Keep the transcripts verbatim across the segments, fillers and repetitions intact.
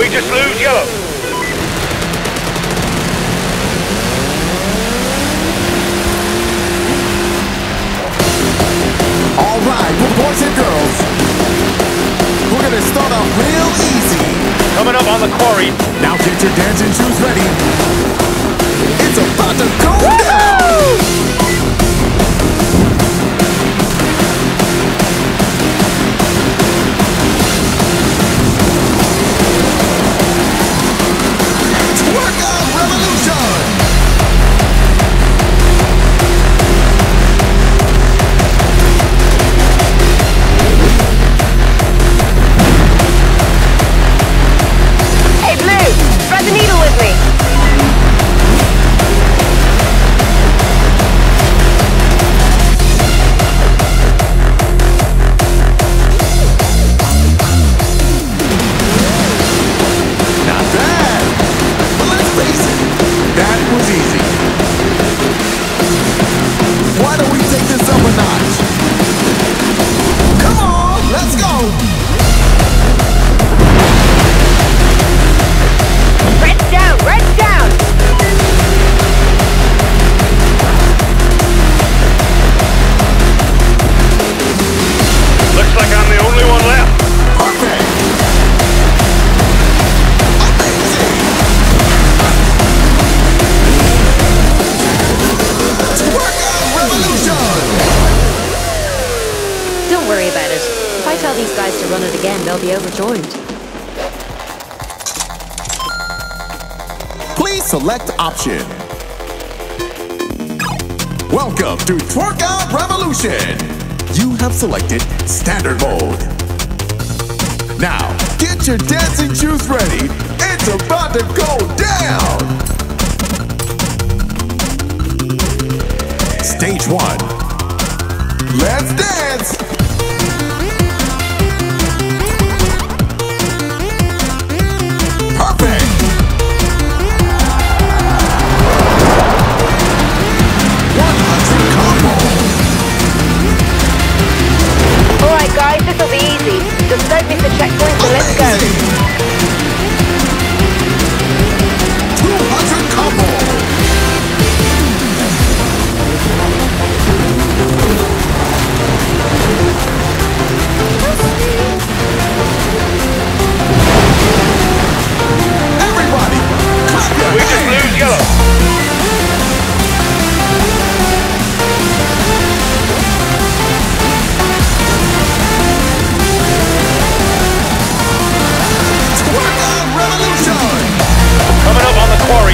We just lose yellow. All right, well, boys and girls, we're gonna start off real easy. Coming up on the quarry. Now get your dancing shoes ready. It's about to go down. Workout revolution. Thread the needle with me. Not bad. But let's face it, that was easy. Why don't we take this up a notch? Come on, let's go. Red's down, red's down. Looks like I'm the only one left. Perfect. Amazing. Workout revolution. Don't worry about it. If I tell these guys to run it again, they'll be overjoyed. Please select option. Welcome to Workout Revolution. You have selected standard mode. Now, get your dancing shoes ready. It's about to go down. Stage one. Let's dance. Perfect. Alright guys, this'll be easy. Just don't miss the checkpoint, so let's go. two hundred combo. Everybody, clap your We just hands. lose yellow. Workout revolution. Coming up on the quarry.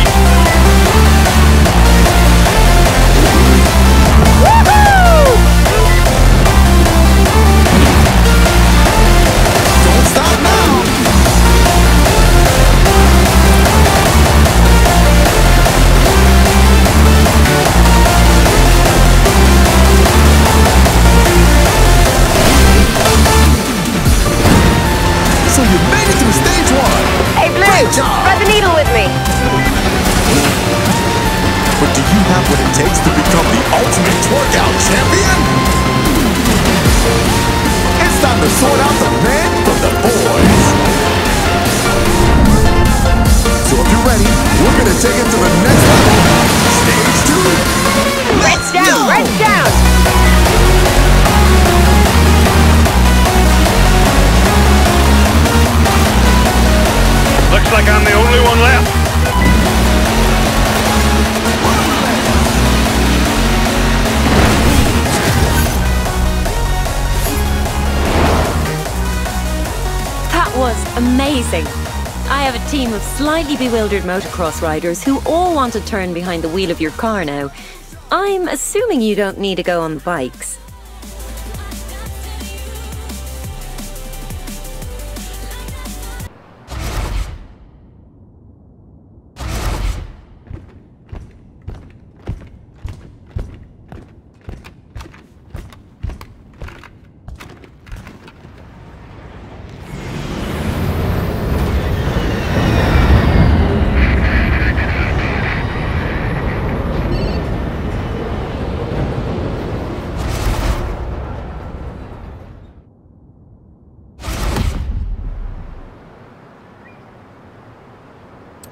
Woohoo! Don't stop now. So you made it through stage one. Hey Blue, Great job. thread the needle with me. But do you have what it takes to become the ultimate workout champion? It's time to sort out the men from the boys. So if you're ready, we're gonna take it to the next level. Stage two. Red's Let's down, go. red's down. Looks like I'm the only one left. That was amazing. I have a team of slightly bewildered motocross riders who all want to turn behind the wheel of your car now. I'm assuming you don't need to go on the bikes.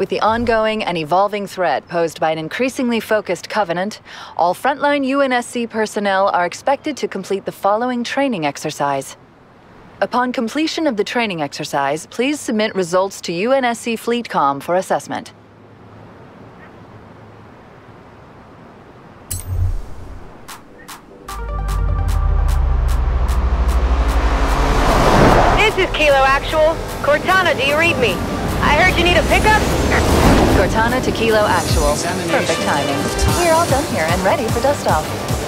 With the ongoing and evolving threat posed by an increasingly focused Covenant, all frontline U N S C personnel are expected to complete the following training exercise. Upon completion of the training exercise, please submit results to U N S C FleetCom for assessment. This is Kilo Actual. Cortana, do you read me? I heard you need a pickup? Cortana to Kilo Actual. Perfect timing. We're all done here and ready for dust-off.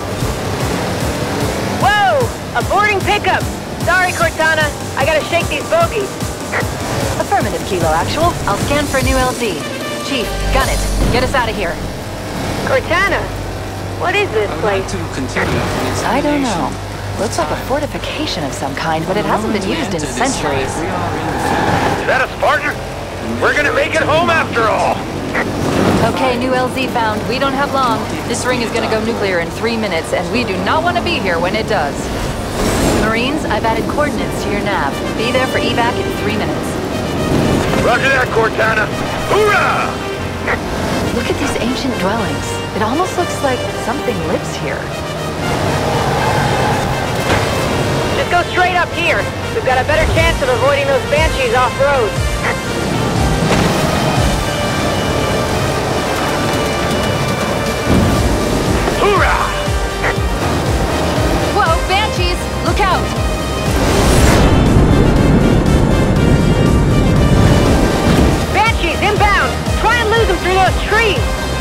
Whoa! A boarding pickup! Sorry, Cortana. I gotta shake these bogies. Affirmative, Kilo Actual. I'll scan for a new L Z. Chief, gun it. Get us out of here. Cortana? What is this place? I don't know. Looks like a fortification of some kind, but it hasn't been used in centuries. Is that us, partner? We're gonna make it home after all! Okay, new L Z found. We don't have long. This ring is gonna go nuclear in three minutes, and we do not want to be here when it does. Marines, I've added coordinates to your nav. Be there for evac in three minutes. Roger that, Cortana! Hoorah! Look at these ancient dwellings. It almost looks like something lives here. Just go straight up here. We've got a better chance of avoiding those Banshees off-road. Hoorah! Whoa, Banshees! Look out! Banshees, inbound! Try and lose them through those trees!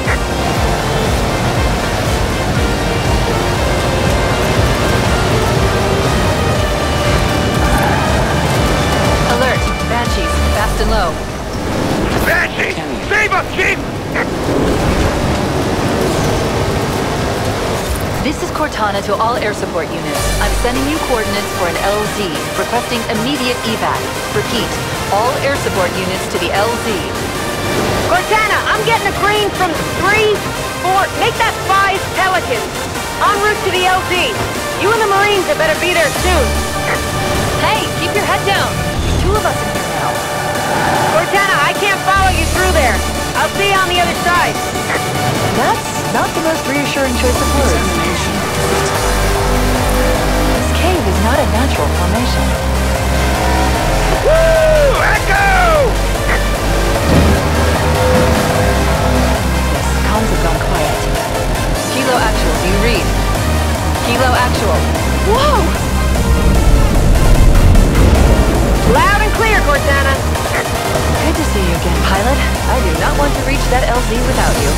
Alert! Banshees, fast and low. Banshee! Save us, Chief! This is Cortana to all air support units. I'm sending you coordinates for an L Z, requesting immediate evac. Repeat, all air support units to the L Z. Cortana, I'm getting a green from three, four, make that five Pelicans. En route to the L Z. You and the Marines had better be there soon. Hey, keep your head down. Two of us in here now. Cortana, I can't follow you through there. I'll see you on the other side. That's not the most reassuring choice of words. This cave is not a natural formation. Woo! Echo! Yes, comms have gone quiet. Kilo Actual, do you read? Kilo Actual. Whoa! Loud and clear, Cortana. Good to see you again, pilot. I do not want to reach that L Z without you.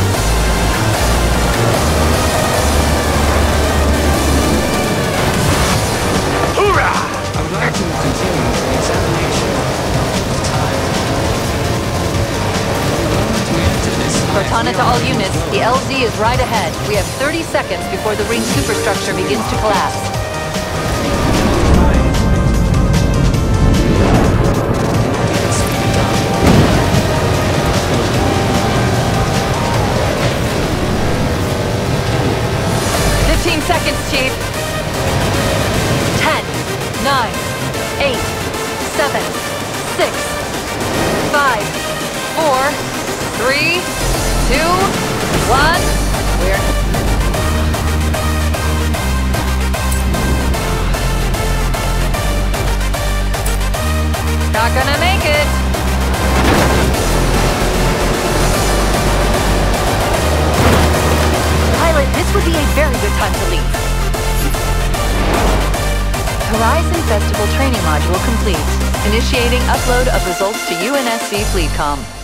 Hoorah! I would like to continue the examination of time. Cortana to all units, the L Z is right ahead. We have thirty seconds before the ring superstructure begins to collapse. Fifteen seconds, Chief. Ten, nine, eight, seven, six, five, four, three, two, one. We're... not gonna make it. Pilot, this would be a very good time to leave. Horizon Festival training module complete. Initiating upload of results to U N S C FleetCom.